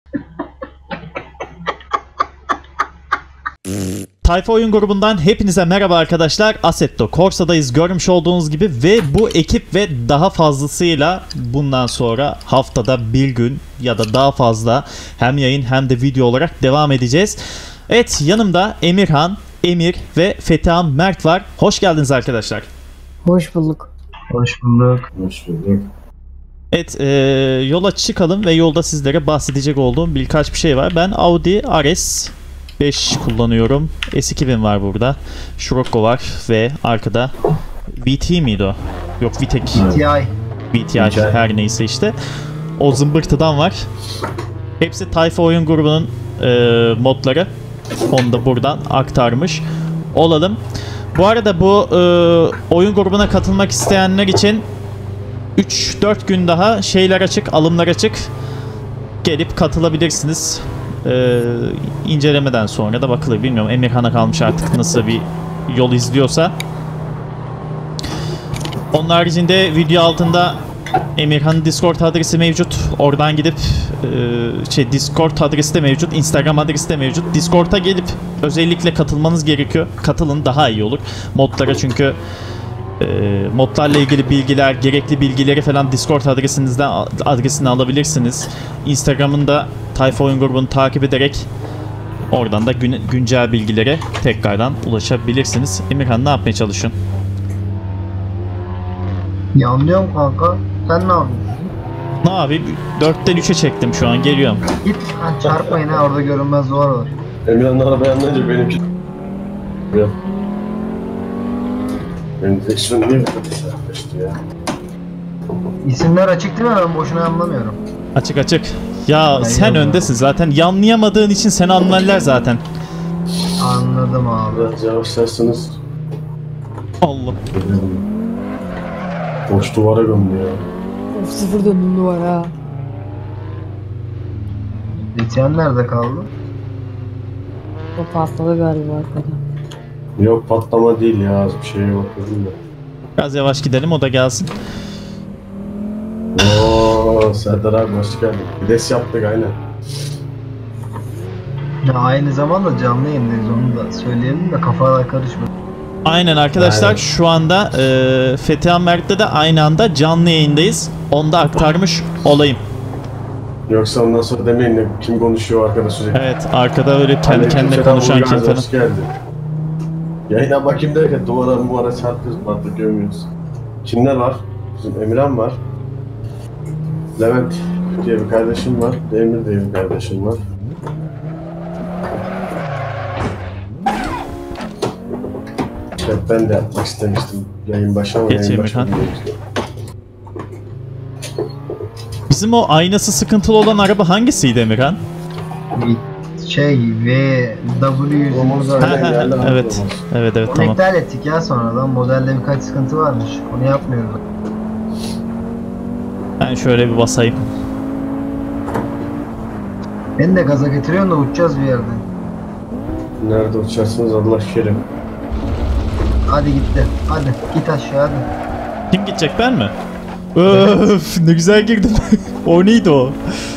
Tayfa Oyun Grubu'ndan hepinize merhaba arkadaşlar. Assetto Corsa'dayız görmüş olduğunuz gibi ve bu ekip ve daha fazlasıyla bundan sonra haftada bir gün ya da daha fazla hem yayın hem de video olarak devam edeceğiz. Evet, yanımda Emirhan, Emir ve Fethehan Mert var. Hoş geldiniz arkadaşlar. Hoş bulduk. Hoş bulduk. Hoş bulduk. Evet, yola çıkalım ve yolda sizlere bahsedecek olduğum birkaç bir şey var. Ben Audi RS5 kullanıyorum. S2000 var burada. Scirocco var ve arkada VT miydi o? Yok, VTEC. VTI her neyse işte. O zımbırtıdan var. Hepsi Tayfa Oyun Grubu'nun modları. Onu da buradan aktarmış olalım. Bu arada bu oyun grubuna katılmak isteyenler için 3-4 gün daha şeyler açık, alımlar açık. Gelip katılabilirsiniz. İncelemeden sonra da bakılır. Bilmiyorum, Emirhan'a kalmış artık nasıl bir yol izliyorsa. Onun haricinde video altında Emirhan'ın Discord adresi mevcut. Oradan gidip Discord adresi de mevcut. Instagram adresi de mevcut. Discord'a gelip özellikle katılmanız gerekiyor. Katılın, daha iyi olur. Modlara, çünkü modlarla ilgili bilgiler, gerekli bilgileri falan Discord adresini alabilirsiniz. Instagram'ın da Tayfa Oyun Grubu'nu takip ederek oradan da güncel bilgilere tekrardan ulaşabilirsiniz. Emirhan, ne yapmaya çalışıyorsun? Ya anlıyorum kanka. Sen ne yapıyorsun? Ne abi? 4'ten 3'e çektim şu an. Geliyorum. Git çarpmayın ha, orada görünmez duvar var. Emirhan'ın arabaya anlayınca benimki... Benim direksiyon niye bu kadar sertleşti ya? İsimler açık değil mi? Ben boşuna anlamıyorum. Açık açık. Ya Ben sen yandım. öndesin zaten. Yanlayamadığın için seni anlarlar zaten. Anladım abi. Biraz yavaşlarsanız... Allah. Boş duvara gömdü ya. Of, sıfır döndüm duvara. Etiyen nerede kaldı? O patladı galiba arkada. Yok, patlama değil ya, az bir şeye bakıyordum da. Biraz yavaş gidelim, o da gelsin. Ooo Serdar abi hoş geldin. Vides yaptık aynen. Ya aynı zamanda canlı yayındayız, onu da söyleyelim de kafalar karışmasın. Aynen arkadaşlar, Aynen. şu anda Fethehan Mert'le de aynı anda canlı yayındayız. Onu da aktarmış olayım. Yoksa ondan sonra demeyin de kim konuşuyor arkada sürekli. Evet, arkada öyle kendi kendine Aleykümselam, konuşan Uğur kim Gazi, falan. hoş geldin. Yayına bakayım derken duvara çarpıyoruz, artık görmüyoruz. Kimler var? Bizim Emirhan var. Levent diye bir kardeşim var. Emir diye bir kardeşim var. İşte ben de yapmak istemiştim yayın başı ama Geç yayın Emirhan. başı demiştim. Bizim o aynası sıkıntılı olan araba hangisiydi Emirhan? VW100 O model. Aynen, yerler Evet. Evet Onu tamam. iptal ettik ya sonradan. Modelde birkaç sıkıntı varmış. Onu yapmıyoruz. Ben şöyle bir basayım. Beni de gaza getiriyorsun da uçacağız bir yerden. Nerede uçarsınız Allah kerim. Hadi gitti. Hadi git aşağı hadi. Kim gidecek, ben mi? Öf, ne güzel girdim. O neydi o?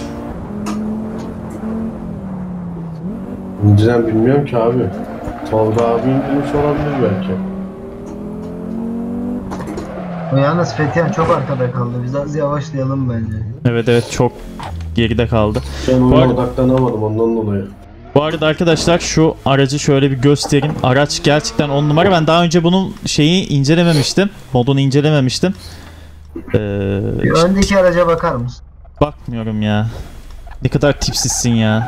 İnciden bilmiyorum ki abi. Tolga abi indirmiş olabilir belki. O yalnız Fethiyen çok arkada kaldı. Biz az yavaşlayalım bence. Evet çok geride kaldı. Ben Bu ona arada- odaklanamadım ondan dolayı. Bu arada arkadaşlar, şu aracı şöyle bir göstereyim. Araç gerçekten 10 numara. Ben daha önce bunun incelememiştim. Modunu incelememiştim. Bir öndeki araca bakar mısın? Bakmıyorum ya. Ne kadar tipsizsin ya.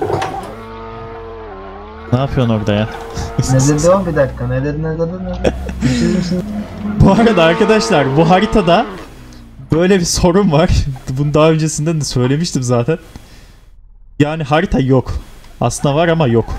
Ne yapıyorsun orada ya? Ne dedi o, bir dakika, ne dedi? Siz misin? Bu arada arkadaşlar, bu haritada böyle bir sorun var. Bunu daha öncesinden de söylemiştim zaten. Yani harita yok. Aslında var ama yok.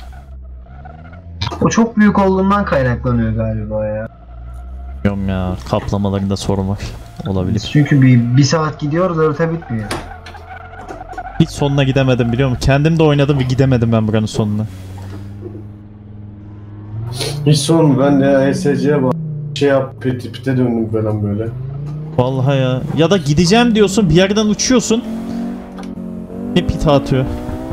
O çok büyük olduğundan kaynaklanıyor galiba ya. Bilmiyorum ya. Kaplamalarında sorun var. Olabilir. Çünkü bir saat gidiyoruz, harita bitmiyor. Hiç sonuna gidemedim, biliyor musun? Kendim de oynadım ve gidemedim ben buranın sonuna. Hiç sorun, ben de ESC'ye bak. Pite döndüm falan böyle. Vallahi ya. Ya da gideceğim diyorsun, bir yerden uçuyorsun. Ne pit atıyor.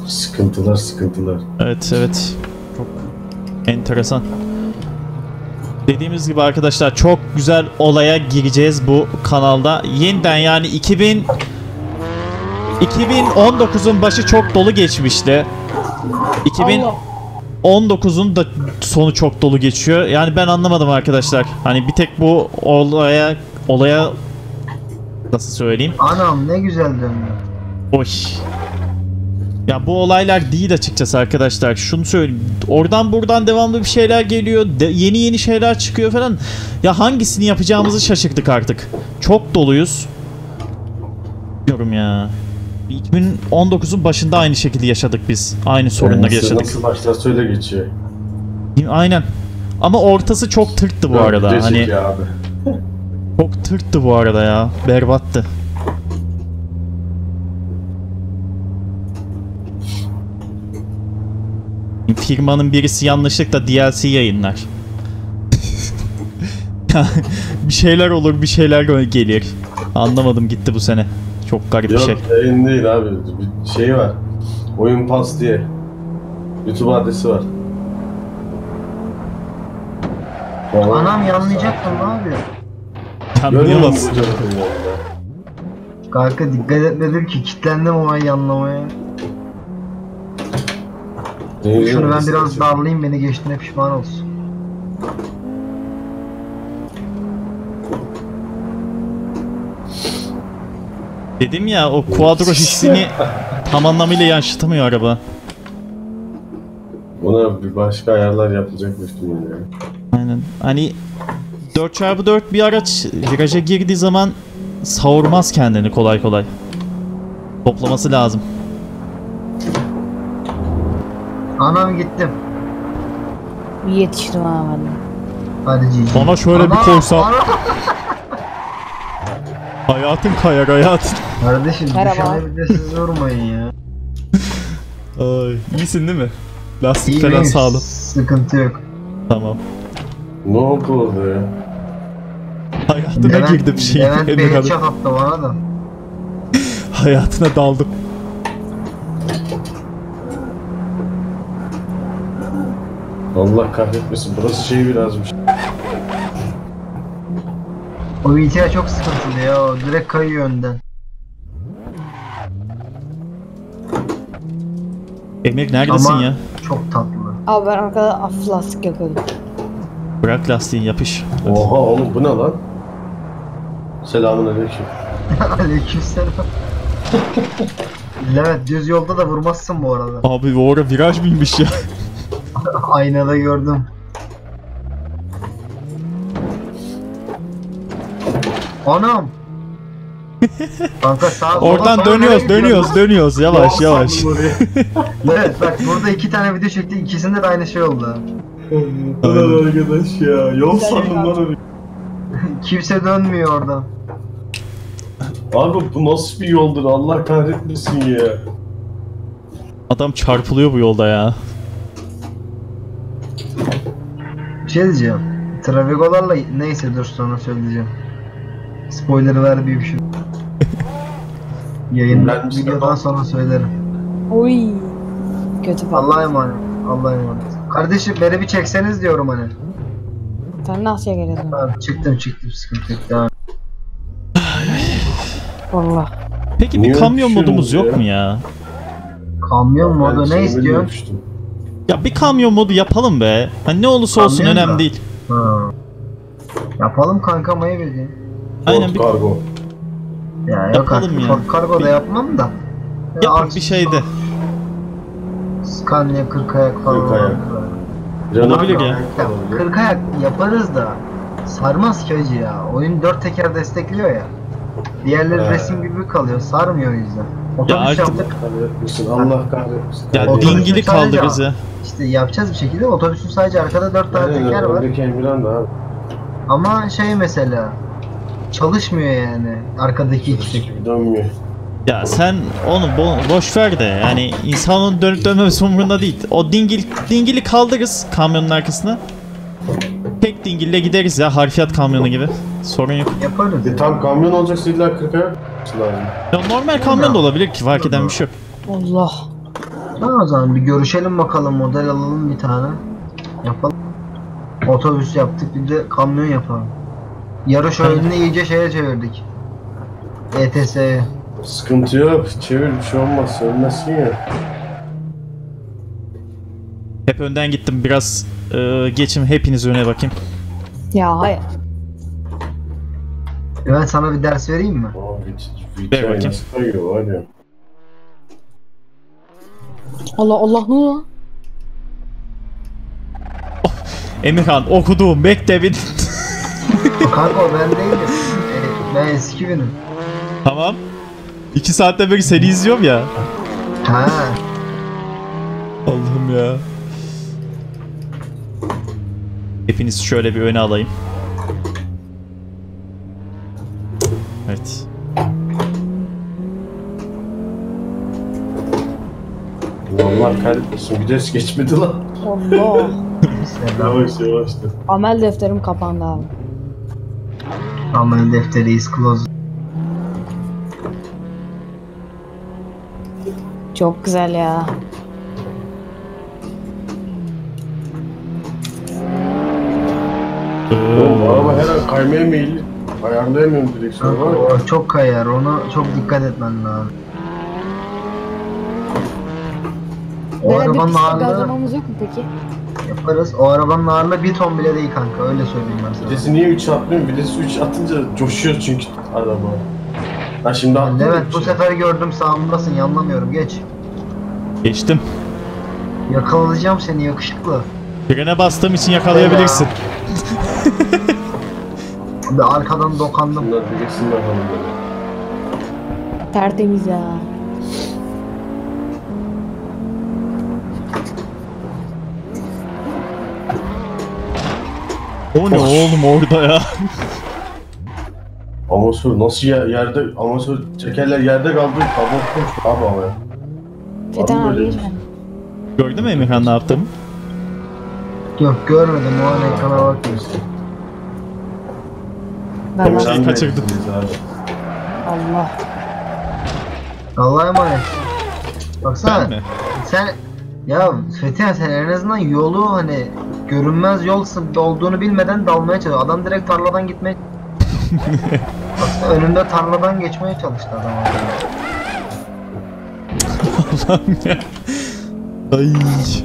Sıkıntılar sıkıntılar. Evet evet. Çok enteresan. Dediğimiz gibi arkadaşlar çok güzel olaya gireceğiz bu kanalda. Yeniden yani 2019'un başı çok dolu geçmişti. 2019'un da sonu çok dolu geçiyor. Yani ben anlamadım arkadaşlar. Hani bir tek bu olaya nasıl söyleyeyim? Anam ne güzel dönüyor. Oy. Ya bu olaylar değil açıkçası arkadaşlar. Şunu söyleyeyim. Oradan buradan devamlı bir şeyler geliyor. Yeni yeni şeyler çıkıyor falan. Ya hangisini yapacağımızı şaşırdık artık. Çok doluyuz. Diyorum ya. 2019'un başında aynı şekilde yaşadık biz. Aynı sorunları yaşadık. Nasıl başlar söyle geçiyor. Aynen. Ama ortası çok tırttı bu arada. Hani abi. çok tırttı bu arada ya. Berbattı. Firmanın birisi yanlışlıkla DLC yayınlar. Bir şeyler olur, bir şeyler gelir. Anlamadım gitti bu sene. Çok garip bir Yok, şey. yayın değil abi. Bir şey var. Oyun Pass diye. YouTube adresi var. Anam yanlayacaktım ne yapıyor? Yanlayamaz. Kanka dikkat etmedim ki kilitlendim o an yanlamaya. Şunu ben biraz darlayayım beni geçtiğine pişman olsun. Dedim ya o kuadro hissini tam anlamıyla yansıtamıyor araba. Buna bir başka ayarlar yapılacakmış değil mi ya? Aynen. Hani 4x4 bir araç viraja girdiği zaman savurmaz kendini kolay kolay. Toplaması lazım. Anam gittim. Bir yetiştim ha ben de. Hadi cici. Ona şöyle bir koysam. Anam. Hayatın kayar hayatın. Kardeşim Merhaba. düşene bir de siz vurmayın ya. Ay, iyisin değil mi? Lastik İyi falan miyim? sağlam. Sıkıntı yok. Tamam. Ne oldu orada ya? Hayatına girdim şeyin. Levent bir Emre abi. headshot attı bana da. Hayatına daldım. Allah kahretmesin. Burası şey birazmış. O VTR çok sıkıntılı ya. O direkt kayıyor önden. Emir neredesin Ama ya? çok tatlı. Abi ben arkada af lastik yapıyordum. Bırak lastiği yapış. Hadi. Oha oğlum bu ne lan? Selamünaleyküm. Aleykümselam. Levent düz yolda da vurmazsın bu arada. Abi o ara viraj mıymış ya? Aynada gördüm. Anam. Kanka sağ Oradan sola dönüyoruz, nereye gidiyorsun? dönüyoruz. Yavaş Ya yavaş. sandım orayı. Evet bak burada 2 tane video çektik. İkisinde de aynı şey oldu. Ulan arkadaş ya. Yol sandım lan orayı. Kimse dönmüyor oradan. Abi bu nasıl bir yoldur Allah kahretmesin ya. Adam çarpılıyor bu yolda ya. Bir şey diyeceğim. Travegolarla neyse dur sonra söyleyeceğim. Spoiler vermeyeyim şimdi. Yayında Ben işte videodan bak- sonra söylerim. Oy. Kötü falan. Allah'a emanet. Allah'a emanet. Kardeşim beni bir çekseniz diyorum hani. Sen nasıl geliyorsun? Abi çıktım sıkıntı yok devam. Allah. Peki bir Niye kamyon düşüyorsunuz modumuz yok ya? mu ya? Kamyon modu ne şeyimi istiyorsun? düştüm. Ya bir kamyon modu yapalım be. Hani ne olursa olsun Kamyon önemli da. değil. Ha. Yapalım kanka mayı vereyim. Aynen Ford bir Cargo. Ya yok Yapalım artık ya. Ford Cargo'da yapmam da. Ya yapın artık bir şeyde. Scania 40 ayak falan. 40 ayak. Olabilir ya. Ya, 40 ayak yaparız da sarmaz ki hacı ya. Oyun 4 teker destekliyor ya. Diğerleri He. resim gibi kalıyor. Sarmıyor o yüzden. Otobüs artık- yaptık. Kahretmesin Allah kahretmesin. Ya Otobüsün dingili sadece- kaldırırız ya. İşte yapacağız bir şekilde. Otobüsün sadece arkada 4 tane teker var. Öndeki Emirhan da abi. Ama şey mesela çalışmıyor yani arkadaki ikisi. Gibi dönmüyor. Ya sen onu boş ver de yani insanın dönüp dönmemesi umurunda değil. O dingili kaldırırız kamyonun arkasına. Tek dingille gideriz ya harfiyat kamyonu gibi. Sorun yok. Yaparız. Tam kamyon olacaksa illa 40 ayak lazım. Ya normal kamyon da olabilir ki fark eden bir şey yok. Allah. Tamam, o zaman bir görüşelim bakalım, model alalım bir tane. Yapalım. Otobüs yaptık, bir de kamyon yapalım. Yarış oyununu iyice şeye çevirdik. ETS'ye. Sıkıntı yok. Çevir, bir şey olmaz. Ölmezsin ya. Hep önden gittim. Biraz geçin, hepiniz öne bakayım. Ya hayır. Ben sana bir ders vereyim mi? Ver bakayım. Nasıl kayıyor var ya. Allah Allah, ne o? Emirhan, okuduğum mektebin. Kanka o ben değilim. Ben eski benim. Tamam. 2 saatte beri seni izliyorum ya. Ha. Allah'ım ya. Hepinizi şöyle bir öne alayım. Evet. Allah kahretmesin. Vites geçmedi lan. Allah. Selam. Yavaş yavaş da. Amel defterim kapandı abi. Amel defteri is closed. Çok güzel ya. Oğlum araba her an kaymaya meyilli. Ayarlayamıyorum direksiyonu var ya. O çok kayar, ona çok dikkat etmen lazım. O Böyle bir arabanın piste ağırlığı gazlamamız yok mu peki? yaparız. O arabanın ağırlığı 1 ton bile değil kanka, öyle söyleyeyim ben sana. Vitesi niye 3 atmıyorum? Vitesi 3 atınca coşuyor çünkü araba. Ha şimdi attım. Evet, bu sefer gördüm sağımdasın, yanlamıyorum, geç. Geçtim. Yakalayacağım seni yakışıklı. Frene bastığım için yakalayabilirsin. Bir arkadan dokandım. Bunlar bir geçsin bakalım böyle. Tertemiz ya. O ne oğlum orada ya? Amasör nasıl yerde, amasör çekerler yerde kaldı. Kabukmuş abi ama ya. Fethan Abi abi böyle- geç ben. Gördün mü Emirhan ne yaptım? Yok, görmedim, o an ekrana bakmıyorsun. Ben Tamam. bak- Şeyi kaçırdım. Abi. Allah. Allah'a emanet. Baksana. Ben mi? Sen ya Fethiye, sen en azından yolu hani görünmez yol olduğunu bilmeden dalmaya çalışıyor. Adam direkt tarladan gitmeye Baksana, önünde tarladan geçmeye çalıştı adam. Allah'ım ya. Ay.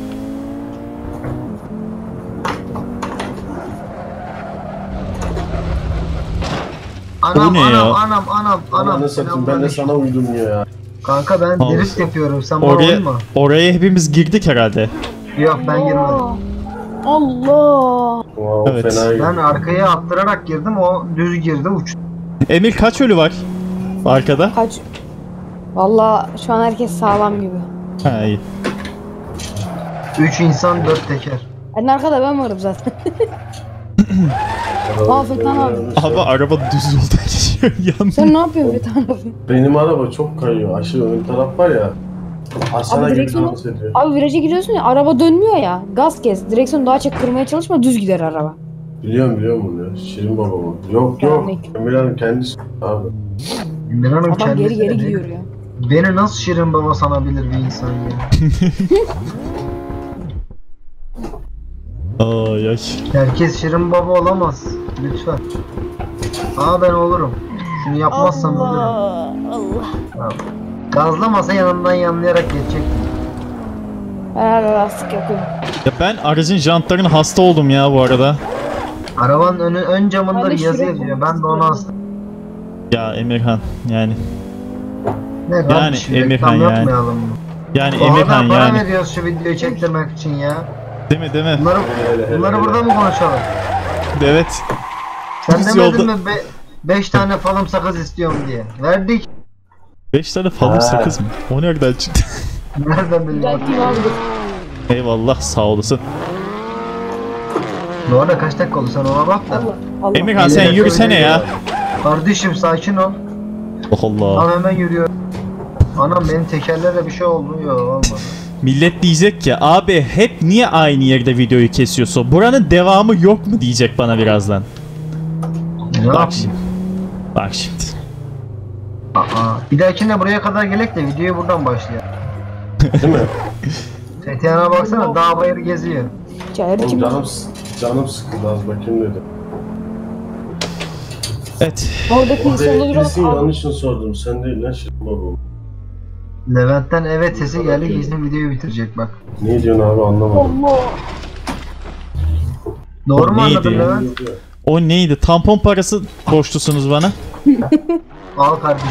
Anam, O ne ya? anam. Ananı satayım ben de sana uydum ya. Kanka ben Olsun. drift yapıyorum, sen bana Oraya, uyma. oraya hepimiz girdik herhalde. Yok, ben girmedim. Allah. Wow, Evet. fena Ben arkaya attırarak girdim, o düz girdi, uçtu. Emir kaç ölü var? Arkada? Kaç? Valla şu an herkes sağlam gibi. Ha iyi. 3 insan 4 teker. En arkada ben varım zaten. Aa, Fethan abi. Abi araba düz yolda geçiyor yandı. Sen ne yapıyorsun Fethan abi? Benim araba çok kayıyor. Aşırı ön taraf var ya. Asana Abi gibi direksiyonu- dans ediyor. Abi viraja giriyorsun ya, araba dönmüyor ya. Gaz kes. Direksiyonu daha çok kırmaya çalışma, düz gider araba. Biliyorum bunu ya. Şirin baba bu. Yok Örnek. Emirhan'ın kendisi abi. Emirhan'ın Adam geri kendisi de gidiyor ya. beni nasıl Şirin Baba sanabilir bir insan ya? Ay ay. Herkes Şirin Baba olamaz. Lütfen. Aa, ben olurum. Şunu yapmazsam ölürüm. Allah. Ya, gazlamasa yanından yanlayarak geçecektim. Ben hala lastik yapıyorum. Ya ben aracın jantlarına hasta oldum ya bu arada. Arabanın ön camında Ben de bir yazı Şirin yazıyor. Baba Ben de onu astım. Ya Emirhan yani. Ne Yani kardeşim, reklam Emirhan yani. yapmayalım mı? Yani O Emirhan kadar para yani. veriyoruz şu videoyu çektirmek için ya. Değil mi değil mi? Bunları burada mı konuşalım? Evet. Sen Biz demedin yolda- mi 5 tane falım sakız istiyorum diye. Verdik. 5 tane falım Ha. sakız mı? O nereden çıktı? Nereden bileyim? Güzel değil abi. Eyvallah sağ olasın. Bu arada kaç dakika oldu, sen ona bak da. Allah. Allah. Emirhan sen yürüsene ya. Kardeşim sakin ol. Allah Allah. Al, hemen yürüyor. Anam, benim tekerlere bir şey oldu. Yok, olmadı. Millet diyecek ki abi hep niye aynı yerde videoyu kesiyorsun? Buranın devamı yok mu diyecek bana birazdan. Ne Bak yapayım? şimdi. Bak şimdi. Aa, bir dahakine buraya kadar gelek de videoyu buradan başlayalım. Değil mi? Fethiye'ne baksana dağ bayır geziyor. Çayır Oğlum kim? canım sıkıldı az bakayım dedim. Evet. Oradaki Orada solu eklesin duran yanlışını sordum. Sen değil lan şimdi babam. Levent'ten evet sesi geldi kesin videoyu bitirecek bak. Ne diyorsun abi anlamadım. Allah. Doğru mu neydi anladın ya? Levent? O neydi? Tampon parası borçlusunuz bana. Al kardeşim.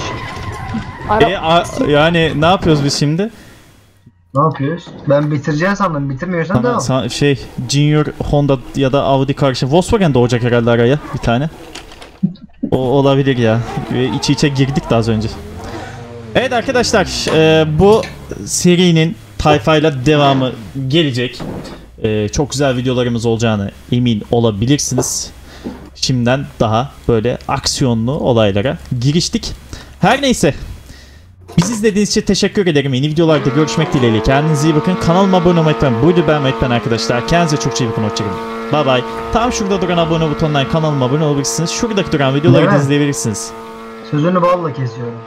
Yani ne yapıyoruz biz şimdi? Ne yapıyoruz? Ben bitireceğim sandım. Bitirmiyorsan devam. Junior Honda ya da Audi karşı Volkswagen doğacak herhalde araya bir tane. O olabilir ya. İç içe girdik de az önce. Evet arkadaşlar, bu serinin tayfayla devamı gelecek. Çok güzel videolarımız olacağını emin olabilirsiniz. Şimdiden daha böyle aksiyonlu olaylara giriştik. Her neyse. Bizi izlediğiniz için teşekkür ederim. Yeni videolarda görüşmek dileğiyle. Kendinize iyi bakın. Kanalıma abone olmayı unutmayın. Buydu ben Mehmet arkadaşlar. Kendinize çok iyi bakın. Hoşçakalın. Bye bye. Tam şurada duran abone butonundan kanalıma abone olabilirsiniz. Şuradaki duran videoları da Evet. izleyebilirsiniz. Sözünü balla kesiyorum.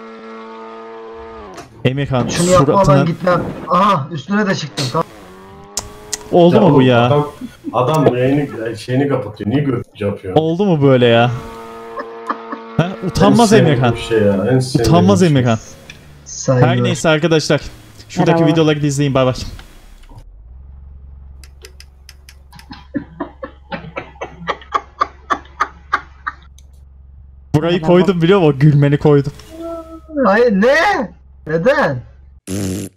Emirhan Şunu yapmadan suratına... gitmem. Aha üstüne de çıktım. Tamam. Oldu mu bu ya? Adam yayını şeyini kapatıyor. Niye görüntü yapıyor? Oldu mu böyle ya? Ha? Utanmaz En sevdiğim Emirhan. Şey ya, en sevdiğim Utanmaz şey. Emirhan. Saygılar. Her neyse arkadaşlar. Şuradaki Merhaba. videoları da izleyin. Bay bay. Burayı koydum biliyor musun? O gülmeni koydum. Hayır ne? Neden?